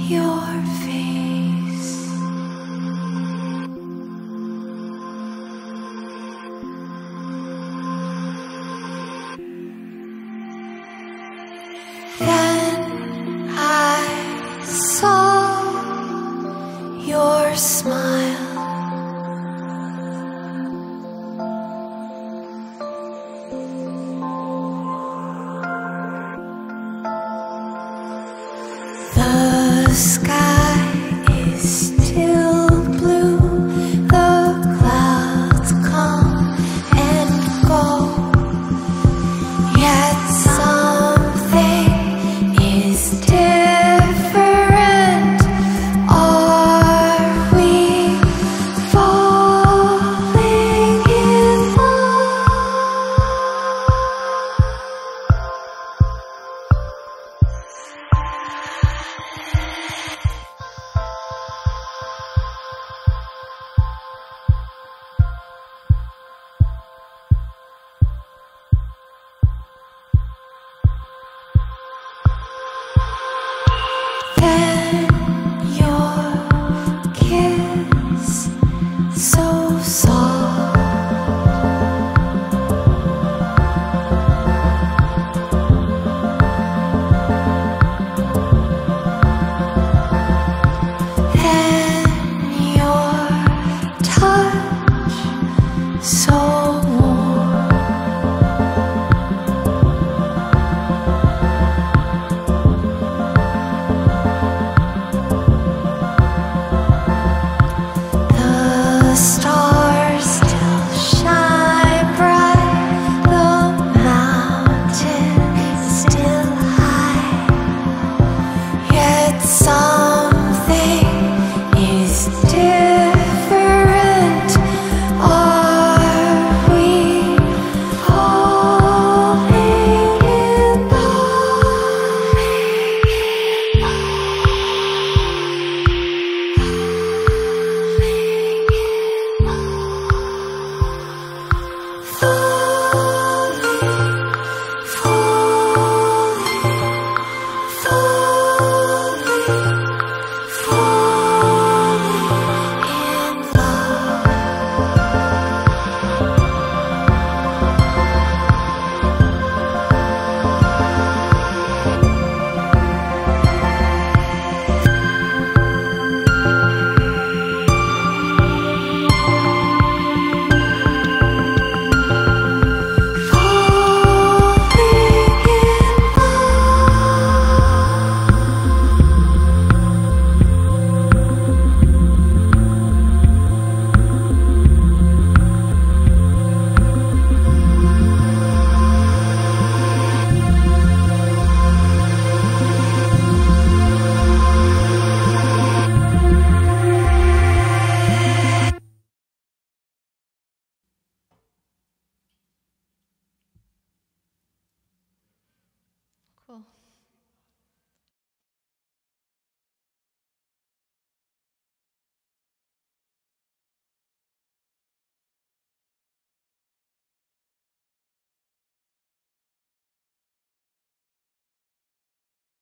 your face. Then I saw your smile. The sky is still blue, the clouds come and go, yet something is different. Are we falling in love? Then your kiss, so soft, then your touch, so warm. The stars still shine bright, the mountain is still high, yet something is different. Are we falling in Cool.